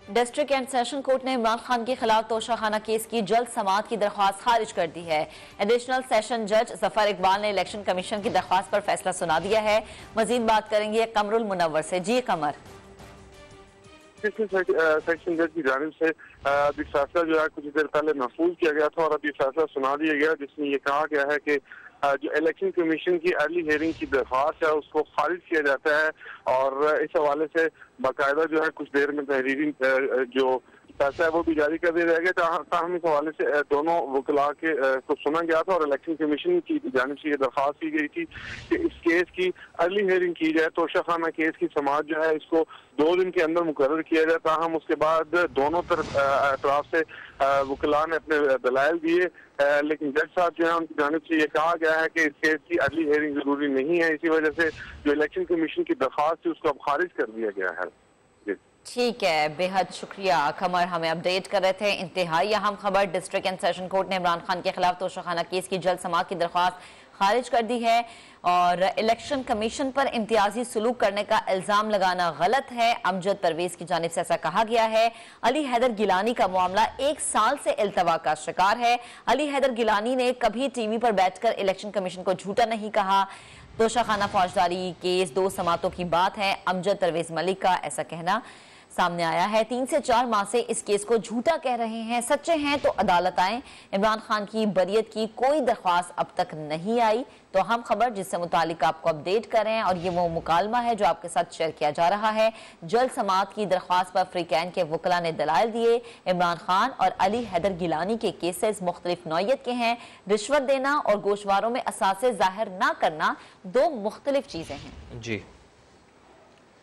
District and session court ने इमरान खान के खिलाफ तोशाखाना केस की जल्द समाअत की दरख्वास्त खारिज कर दी है। एडिशनल सेशन जज जफर इकबाल ने इलेक्शन कमीशन की दरख्वास्त पर फैसला सुना दिया है। मजीद बात करेंगे कमरुल मुनव्वर से। जी कमर, सेक्शन जज की जानिब से अभी फैसला जो है कुछ देर पहले महफूज किया गया था और अभी फैसला सुना दिया गया, जिसमें ये कहा गया है कि जो इलेक्शन कमीशन की अर्ली हियरिंग की दरख्वास्त है उसको खारिज किया जाता है और इस हवाले से बाकायदा जो है कुछ देर में तहरीरी जो फैसला है वो भी जारी कर दिया जाएगा। ताहम इस हवाले से दोनों वकला के को सुना गया था और इलेक्शन कमीशन की जानिब से ये दरख्वास्त की गई थी कि इस केस की अर्ली हियरिंग की जाए। तोशाखाना केस की समाअत जो है इसको 2 दिन के अंदर मुकर्रर किया जाए। ताहम उसके बाद दोनों तरफ से वकला ने अपने दलाइल दिए, लेकिन जज साहब जो है उनकी जानिब से ये कहा गया है कि इस केस की अर्ली हियरिंग जरूरी नहीं है। इसी वजह से जो इलेक्शन कमीशन की दरख्वास्त थी उसको अब खारिज कर दिया गया है। ठीक है, बेहद शुक्रिया कमर, हमें अपडेट कर रहे थे। इंतहाई अहम खबर, डिस्ट्रिक्ट एंड सेशन कोर्ट ने इमरान खान के खिलाफ तोशाखाना केस की जल्द समाअत की दरख्वास्त खारिज कर दी है और इलेक्शन कमीशन पर इम्तियाजी सलूक करने का इल्जाम लगाना गलत है। अमजद परवेज की जानिब से ऐसा कहा गया है। अली हैदर गिलानी का मामला 1 साल से इल्तवा का शिकार है। अली हैदर गिलानी ने कभी टीवी पर बैठकर इलेक्शन कमीशन को झूठा नहीं कहा। तोशाखाना फौजदारी केस 2 समातों की बात है। अमजद परवेज मलिक का ऐसा कहना सामने आया है। 3 से 4 माह से इस केस को झूठा कह रहे हैं। सच्चे हैं तो अदालत आए। इमरान खान की बरियत की कोई दरख्वास्त अब तक नहीं आई। तो हम खबर जिससे मुतालिक आपको अपडेट कर रहे हैं और ये वो मुकालमा है जो आपके साथ शेयर किया जा रहा है। जल्द समाअत की दरख्वास्त पर फ्रीकैन के वकला ने दलाइल दिए। इमरान खान और अली हैदर गिलानी के केसेस मुख्तलिफ नौयत के हैं। रिश्वत देना और गोशवारों में असासे जाहिर ना करना 2 मुख्तलिफ चीजें हैं। जी।